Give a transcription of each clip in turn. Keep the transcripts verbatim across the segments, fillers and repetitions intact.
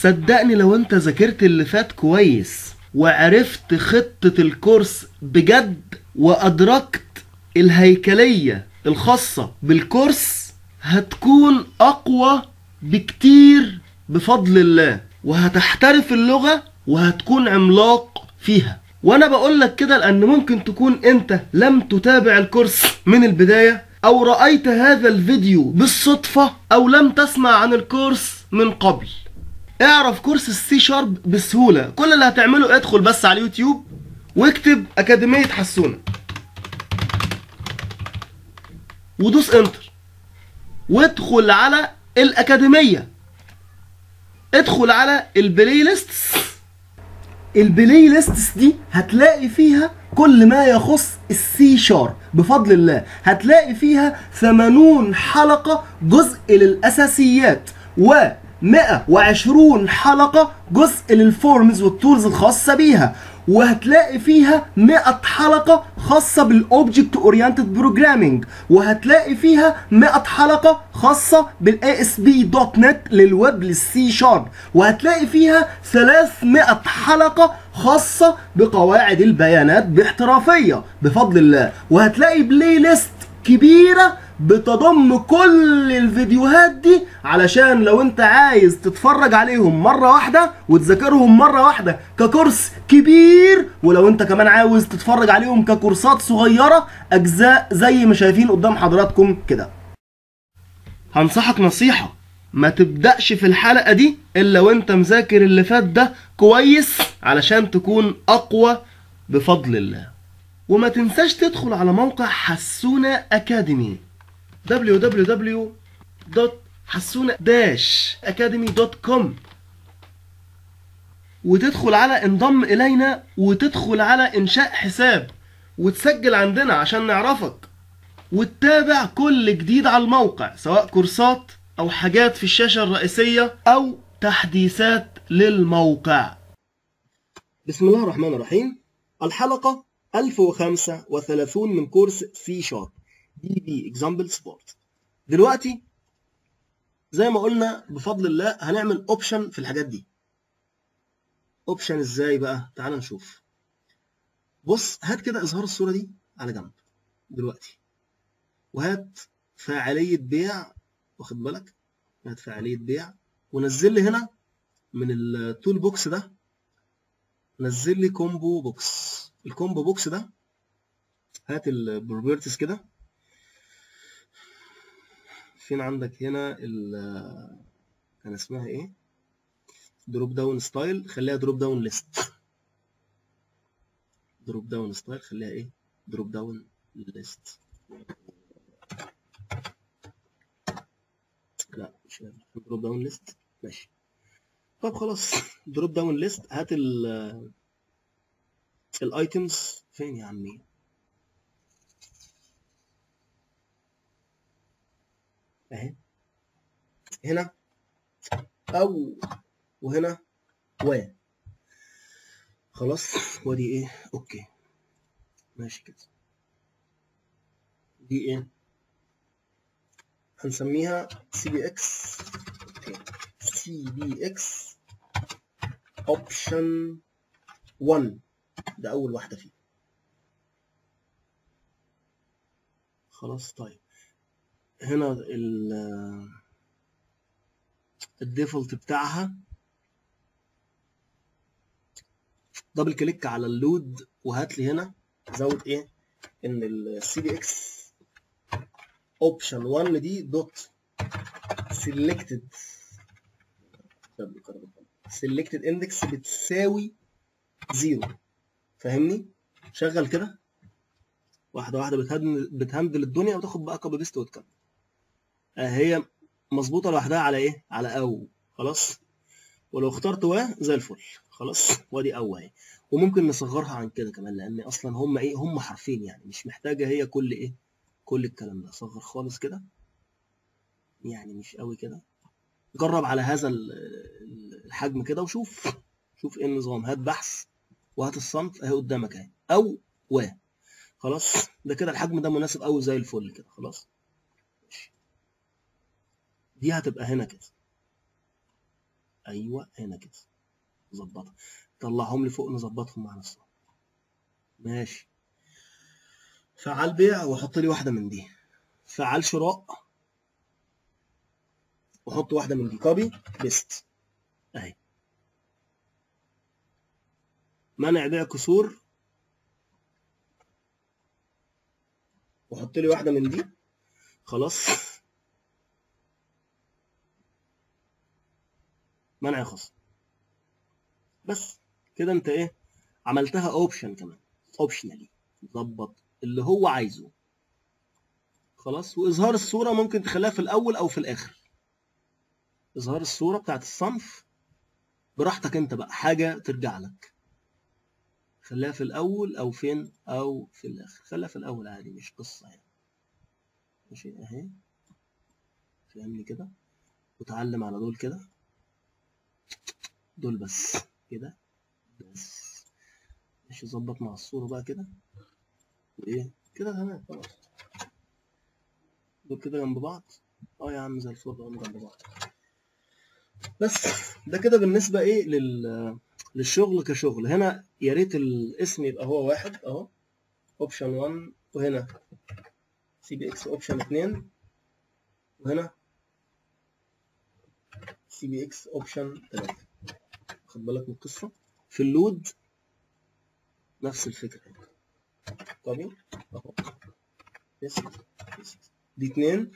صدقني لو انت ذاكرت اللي فات كويس وعرفت خطة الكورس بجد وأدركت الهيكلية الخاصة بالكورس، هتكون أقوى بكتير بفضل الله، وهتحترف اللغة وهتكون عملاق فيها. وانا بقولك كده لأن ممكن تكون انت لم تتابع الكورس من البداية، او رأيت هذا الفيديو بالصدفة، او لم تسمع عن الكورس من قبل. اعرف كورس السي شارب بسهولة. كل اللي هتعمله ادخل بس على اليوتيوب واكتب أكاديمية حسونة ودوس انتر، وادخل على الأكاديمية، ادخل على البلاي ليستس. البلاي ليستس دي هتلاقي فيها كل ما يخص السي شارب بفضل الله. هتلاقي فيها ثمانين حلقة جزء للأساسيات، و مئة وعشرين حلقة جزء للفورمز والتولز الخاصة بيها، وهتلاقي فيها مئة حلقة خاصة بالاوبجكت اورينتد بروجرامينج، وهتلاقي فيها مئة حلقة خاصة بالاي اس بي دوت نت للويب للسي شارب، وهتلاقي فيها ثلاثمئة حلقة خاصة بقواعد البيانات باحترافية بفضل الله، وهتلاقي بلاي ليست كبيرة بتضم كل الفيديوهات دي علشان لو انت عايز تتفرج عليهم مرة واحدة وتذاكرهم مرة واحدة ككورس كبير، ولو انت كمان عاوز تتفرج عليهم ككورسات صغيرة اجزاء زي ما شايفين قدام حضراتكم كده. هنصحك نصيحة، ما تبدأش في الحلقة دي الا وانت مذاكر اللي فات ده كويس علشان تكون اقوى بفضل الله. وما تنساش تدخل على موقع حسونة أكاديمي دبليو دبليو دبليو دوت حسونة أكاديمي دوت كوم، وتدخل على انضم إلينا، وتدخل على إنشاء حساب وتسجل عندنا عشان نعرفك، وتتابع كل جديد على الموقع سواء كورسات أو حاجات في الشاشة الرئيسية أو تحديثات للموقع. بسم الله الرحمن الرحيم. الحلقة ألف وخمسة وثلاثين من كورس سي شارب دي بي اكزامبل سبورت. دلوقتي زي ما قلنا بفضل الله هنعمل اوبشن في الحاجات دي. اوبشن ازاي بقى؟ تعال نشوف. بص، هات كده اظهار الصورة دي على جنب دلوقتي، وهات فاعلية بيع، واخد بالك؟ هات فاعلية بيع ونزل لي هنا من التول بوكس ده، نزل لي كومبو بوكس. الكومبو بوكس ده هات البروبرتيز كده. فين عندك هنا ال كان اسمها ايه؟ دروب داون ستايل، خليها دروب داون ليست. دروب داون ستايل خليها ايه؟ دروب داون ليست. لا مش دروب داون ليست، ماشي. طب خلاص، دروب داون ليست. هات ال الايتمز فين يا عمي؟ اهي هنا او وهنا و خلاص. ودي ايه؟ اوكي ماشي كده. دي ايه؟ هنسميها سي بي اكس. سي بي اكس اوبشن واحد، ده اول واحده فيه. خلاص. طيب هنا ال الديفولت بتاعها، دبل كليك على اللود وهات لي هنا زود ايه؟ ان السي بي اكس اوبشن واحد دي دوت سيلكتد سيلكتد اندكس بتساوي زيرو. فاهمني؟ شغل كده واحده واحده، بتهندل الدنيا وتاخد بقى كوبي بيست وتكمل. هي مظبوطه لوحدها على ايه؟ على او. خلاص. ولو اخترت و زي الفل. خلاص. وادي او اهي. وممكن نصغرها عن كده كمان، لان اصلا هم ايه؟ هم حرفين يعني، مش محتاجه هي كل ايه؟ كل الكلام ده. صغر خالص كده يعني، مش قوي كده. جرب على هذا الحجم كده وشوف شوف ايه النظام. هات بحث وهات الصنف اهي قدامك اهي، او و. خلاص. ده كده الحجم ده مناسب قوي زي الفل كده. خلاص. ماشي. دي هتبقى هنا كده ايوه هنا كده ظبطها، طلعهم لي فوق نظبطهم مع نفسهم. ماشي. فعال بيع واحط لي واحده من دي، فعال شراء واحط واحده من دي، كوبي بيست اهي. منع بيع كسور واحط لي واحده من دي، خلاص. منع خصم. بس كده انت ايه عملتها اوبشن كمان، اوبشنالي ظبط اللي هو عايزه، خلاص. واظهار الصوره ممكن تخليها في الاول او في الاخر. اظهار الصوره بتاعت الصنف براحتك انت بقى، حاجه ترجع لك. خليها في الاول او فين او في الاخر. خليها في الاول عادي، مش قصه يعني. ماشي اهي، فهمني كده. وتعلم على دول كده، دول بس كده بس. ماشي، ظبط مع الصوره بقى كده وايه كده تمام خلاص. دول كده جنب بعض. اه يا عم زي الفل، هم جنب بعض. بس ده كده بالنسبه ايه لل للشغل كشغل. هنا يا ريت الاسم يبقى هو واحد اهو، اوبشن واحد، وهنا سي بي اكس اوبشن اتنين، وهنا سي بي اكس اوبشن تلاتة. خد بالك من القصه. في اللود نفس الفكره، كوبي اهو بيست بيست، دي اتنين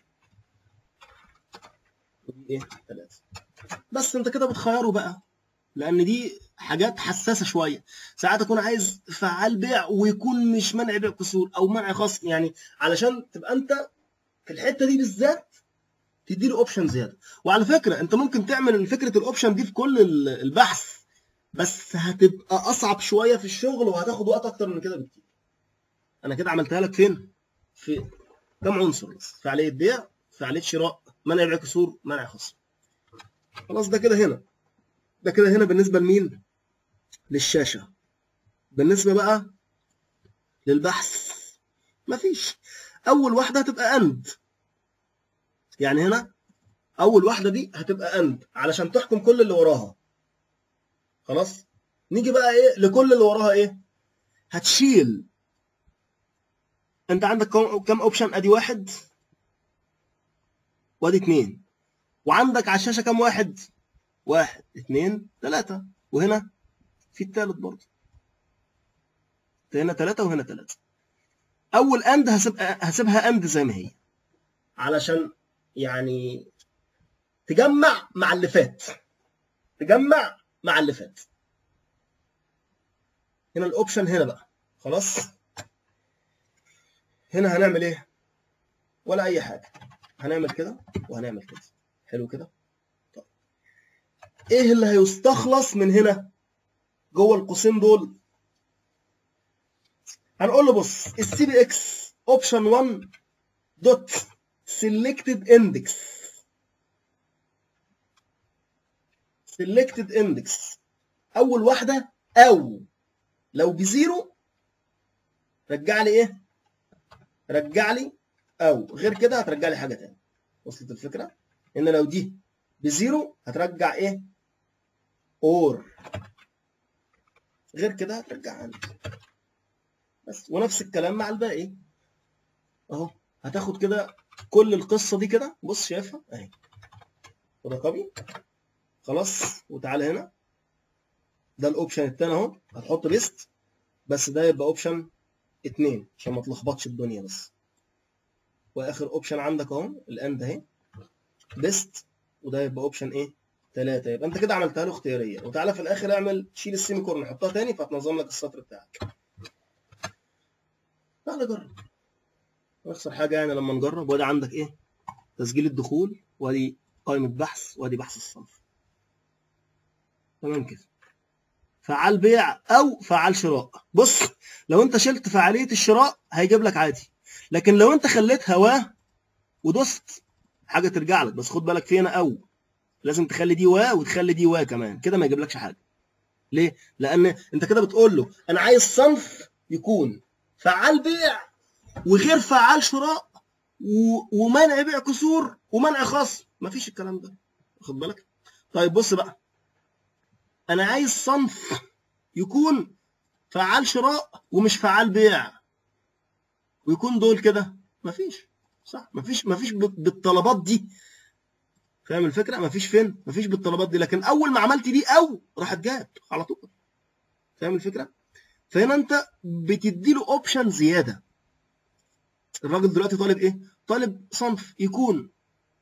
ودي ايه تلاتة. بس انت كده بتخيره بقى، لان دي حاجات حساسه شويه. ساعات اكون عايز فعال بيع ويكون مش منع بيع كسور او منع خصم، يعني علشان تبقى انت في الحته دي بالذات تدي له اوبشن زياده. وعلى فكره انت ممكن تعمل فكره الاوبشن دي في كل البحث، بس هتبقى اصعب شويه في الشغل وهتاخد وقت اكتر من كده بكتير. انا كده عملتها لك فين؟ في كم عنصر بس: فعاليه بيع، فعاليه شراء، منع بيع كسور، منع خصم. خلاص ده كده هنا. ده كده هنا بالنسبه لمين؟ للشاشه. بالنسبه بقى للبحث مفيش. اول واحده هتبقى اند، يعني هنا اول واحده دي هتبقى اند علشان تحكم كل اللي وراها. خلاص. نيجي بقى ايه لكل اللي وراها ايه؟ هتشيل. انت عندك كم اوبشن؟ ادي واحد وادي اتنين، وعندك على الشاشه كم واحد؟ واحد اتنين تلاته، وهنا في التالت برضه. هنا تلاته وهنا تلاته. اول اند هسيبها هسيبها اند زي ما هي، علشان يعني تجمع مع اللي فات، تجمع مع اللي فات. هنا الاوبشن هنا بقى خلاص. هنا هنعمل ايه؟ ولا اي حاجه، هنعمل كده وهنعمل كده. حلو كده. طيب ايه اللي هيستخلص من هنا جوه القوسين دول؟ هنقول له بص، السي بي اكس اوبشن واحد دوت سيلكتد اندكس. سيلكتد اندكس اول واحده، او لو بزيرو رجع لي ايه؟ رجع لي، او غير كده هترجع لي حاجه تاني. وصلت الفكره؟ ان لو دي بزيرو هترجع ايه؟ اور. غير كده هترجع عندي. بس ونفس الكلام مع الباقي اهو. هتاخد كده كل القصه دي كده، بص شايفها اهي، خدها كوبي خلاص. وتعالى هنا، ده الاوبشن التاني اهو، هتحط بيست، بس ده يبقى اوبشن اتنين عشان ما تلخبطش الدنيا بس. واخر اوبشن عندك اهو الاند اهي بيست، وده يبقى اوبشن ايه؟ تلاته. يبقى انت كده عملتها له اختياريه. وتعالى في الاخر اعمل شيل السيمي كورن حطها تاني، فهتنظم لك السطر بتاعك. تعالى جرب، نخسر حاجه يعني لما نجرب. وادي عندك ايه؟ تسجيل الدخول، وادي قائمه بحث، وادي بحث الصنف. تمام كده. فعال بيع او فعال شراء. بص لو انت شلت فعاليه الشراء هيجيب لك عادي، لكن لو انت خليت هواه ودوست حاجه ترجع لك. بس خد بالك في هنا او، لازم تخلي دي وا وتخلي دي وا كمان، كده ما يجيبلكش حاجه. ليه؟ لان انت كده بتقول له انا عايز صنف يكون فعال بيع وغير فعال شراء و... ومنع بيع كسور ومنع خصم. مفيش الكلام ده، واخد بالك؟ طيب بص بقى، انا عايز صنف يكون فعال شراء ومش فعال بيع، ويكون دول كده مفيش، صح؟ مفيش مفيش بالطلبات دي، فاهم الفكره؟ مفيش فين؟ مفيش بالطلبات دي، لكن اول ما عملت دي او راحت جات على طول، فاهم الفكره؟ فهنا انت بتدي له اوبشن زياده. الراجل دلوقتي طالب ايه؟ طالب صنف يكون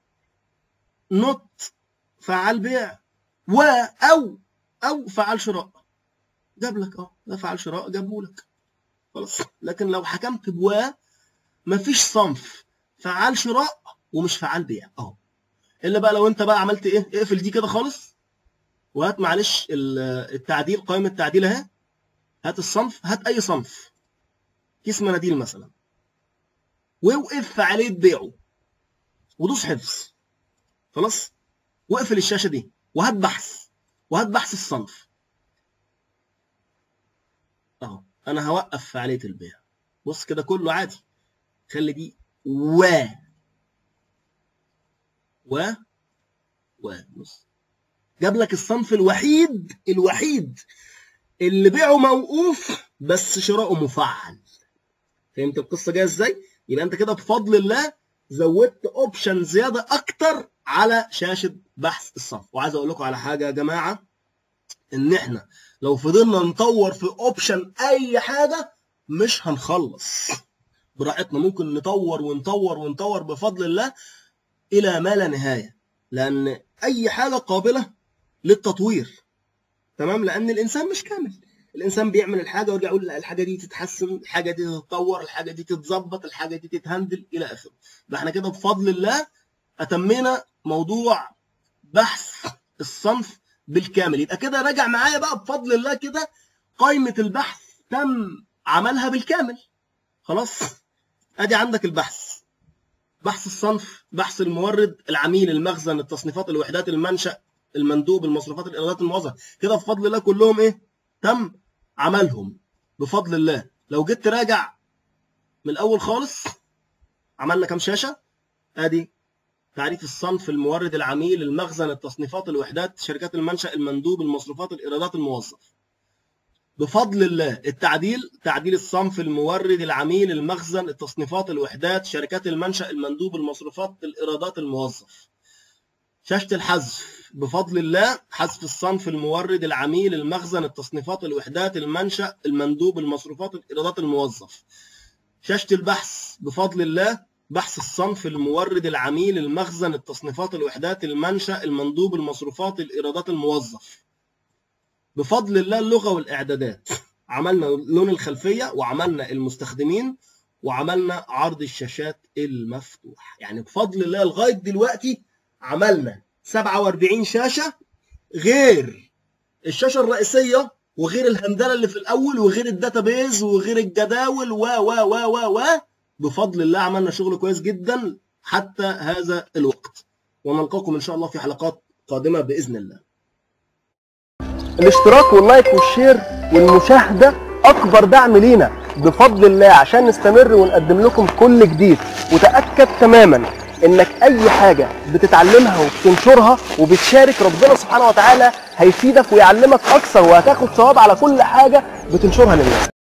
نوت فعال بيع و او او فعال شراء، جاب لك اه ده فعال شراء جابه لك خلاص. لكن لو حكمت بوا مفيش صنف فعال شراء ومش فعال بيع اهو. الا بقى لو انت بقى عملت ايه؟ اقفل دي كده خالص وهات معلش التعديل، قائمه التعديل اهي، هات الصنف، هات اي صنف، كيس مناديل مثلا، واوقف فعاليه بيعه ودوس حفظ خلاص، واقفل الشاشه دي وهات بحث، وهات بحث الصنف اهو. انا هوقف فعاليه البيع، بص كده كله عادي، خلي دي و و و بص جاب لك الصنف الوحيد الوحيد اللي بيعه موقوف بس شراؤه مفعل. فهمت القصه جايه ازاي؟ يبقى انت كده بفضل الله زودت اوبشن زياده اكتر على شاشه بحث الصنف. وعايز اقول لكم على حاجه يا جماعه، ان احنا لو فضلنا نطور في اوبشن اي حاجه مش هنخلص براحتنا، ممكن نطور ونطور ونطور بفضل الله الى ما لا نهايه، لان اي حاجه قابله للتطوير، تمام؟ لان الانسان مش كامل، الانسان بيعمل الحاجه ويرجع يقول لا الحاجه دي تتحسن، الحاجه دي تتطور، الحاجه دي تتظبط، الحاجه دي تتهندل الى اخره. يبقى احنا كده بفضل الله اتمينا موضوع بحث الصنف بالكامل. يبقى كده راجع معايا بقى بفضل الله كده قائمه البحث تم عملها بالكامل خلاص. ادي عندك البحث، بحث الصنف، بحث المورد، العميل، المخزن، التصنيفات، الوحدات، المنشأ، المندوب، المصروفات، الايرادات، الموظف، كده بفضل الله كلهم ايه؟ تم عملهم بفضل الله. لو جيت تراجع من الاول خالص عملنا كام شاشه؟ ادي تعريف الصنف، المورد، العميل، المخزن، التصنيفات، الوحدات، شركات المنشأ، المندوب، المصروفات، الايرادات، الموظف. بفضل الله التعديل، تعديل الصنف، المورد، العميل، المخزن، التصنيفات، الوحدات، شركات المنشأ، المندوب، المصروفات، الايرادات، الموظف. شاشة الحذف، بفضل الله حذف الصنف، المورد، العميل، المخزن، التصنيفات، الوحدات، المنشأ، المندوب، المصروفات، الايرادات، الموظف. شاشة البحث، بفضل الله بحث الصنف، المورد، العميل، المخزن، التصنيفات، الوحدات، المنشأ، المندوب، المصروفات، الايرادات، الموظف. بفضل الله اللغة والإعدادات، عملنا لون الخلفية وعملنا المستخدمين وعملنا عرض الشاشات المفتوح. يعني بفضل الله لغاية دلوقتي عملنا سبعة وأربعين شاشة، غير الشاشة الرئيسية وغير الهندلة اللي في الأول وغير الداتابيز وغير الجداول و و و و و بفضل الله عملنا شغل كويس جدا حتى هذا الوقت. ونلقاكم إن شاء الله في حلقات قادمة بإذن الله. الاشتراك واللايك والشير والمشاهدة أكبر دعم لينا بفضل الله عشان نستمر ونقدم لكم كل جديد. وتأكد تماما إنك أي حاجة بتتعلمها وبتنشرها وبتشارك ربنا سبحانه وتعالى هيفيدك ويعلمك أكثر، وهتاخد ثواب على كل حاجة بتنشرها للناس.